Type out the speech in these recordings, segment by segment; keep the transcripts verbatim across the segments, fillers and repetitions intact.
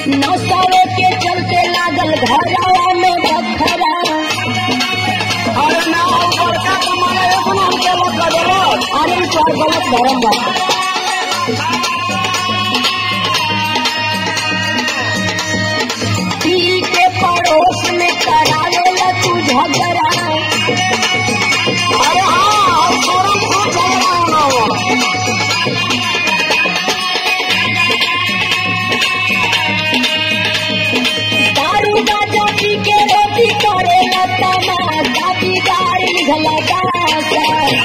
नौसावे के चलते लागल घरवा में बखरा। अरे ना बड़का कमाना है सुना हमके लग गलत अरे चार गलत धर्म बा। पी के पड़ोस में करावेला तू झगड़ा। अरे हाँ हम तोरा खूब झगड़ा होना हुआ दारू गाजा पी के रोटी करेला तमाशा। बिगाड़ी घला दासा।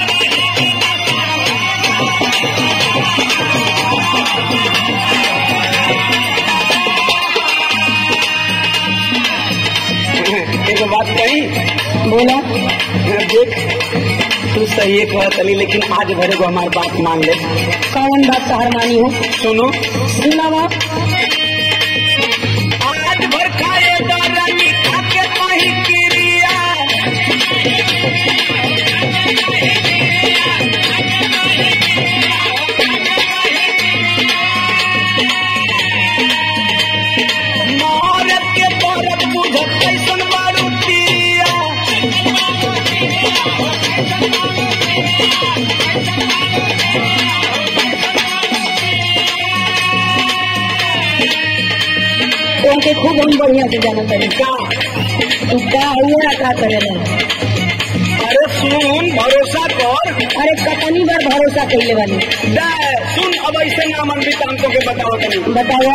एक बात कही बोला देख तू सही कह तली लेकिन आज भरे को हमारी बात मान ले। कौन बात सहार मानी हो? सुनो सुना बात। आज भर खाए दानी खाके कहीं क्रिया मारत के बरत बुझत कैसन बारू पिया तुमके खूब हम बढ़िया से जाना तरीका तू का हुआ का करेला। अरे सुन भरोसा कर। अरे कतनी बार भरोसा कैले वाली। दे सुन अब ऐसे ना मन भी हमको के बताओ तनी बताओ।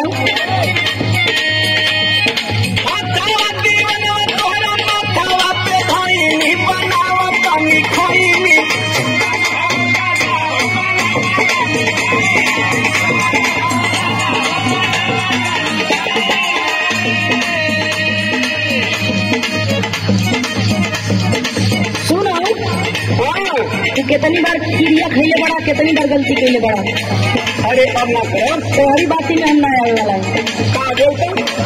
हथवा दीवाना तोहरा माथवा पे धइनी बनावा तनी खइनी सुनो हाँ तू कितनी बार क्रिया खैले बड़ा, कितनी बार गलती कैले बड़ा। अरे अब ना कर तोहरी बाती में हम ना आवे वाला। का बोलता